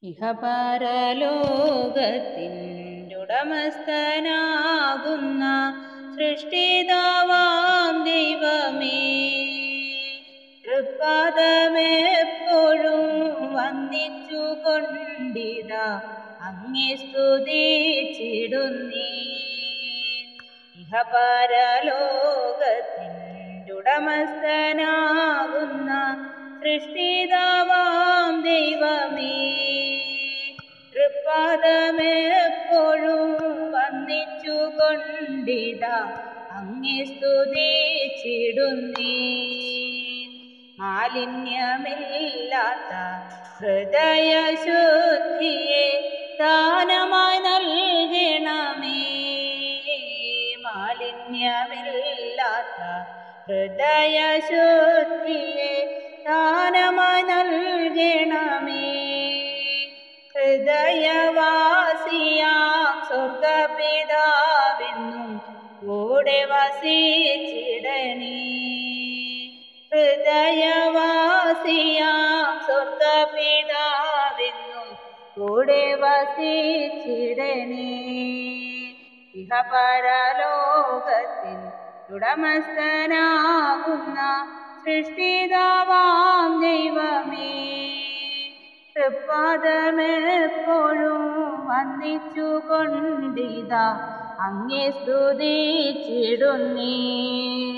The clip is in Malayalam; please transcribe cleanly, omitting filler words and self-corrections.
ഇഹപരലോകത്തിനുടമസ്ഥനാകുന്ന സൃഷ്ടിതാവാം ദൈവമേ, തൃപ്പാദമെപ്പോഴും വന്ദിച്ചു കൊണ്ടിതാ അങ്ങേ സ്തുതിച്ചിടുന്നേ. ഇഹപരലോകത്തിനുടമസ്ഥനാകുന്ന സൃഷ്ടിതാവാം ദൈവമേ, തൃപ്പാദമെപ്പോഴും വന്ദിച്ചു കൊണ്ടിതാ അങ്ങേ സ്തുതിച്ചിടുന്നേ. മാലിന്യമില്ലാത്ത ഹൃദയശുദ്ധിയെ ദാനമായി നൽകണമേ. മാലിന്യമില്ലാത്ത ഹൃദയശുദ്ധിയെ ദാനമായി നൽകണമേ. ഹൃദയവാസിയാം സ്വർഗപിതാവെന്നും കൂടെ വസിച്ചിടണേ. ഹൃദയവാസിയാം സ്വർഗപിതാവെന്നും കൂടെ വസിച്ചിടണേ. ഇഹപരലോകത്തിൻ ഉടമസ്ഥനാകുന്ന സൃഷ്ടിതാവാം ദൈവമേ, തൃപ്പാദമെപ്പോഴും വന്ദിച്ചു കൊണ്ടിതാ അങ്ങേ സ്തുതിച്ചിടുന്നേ.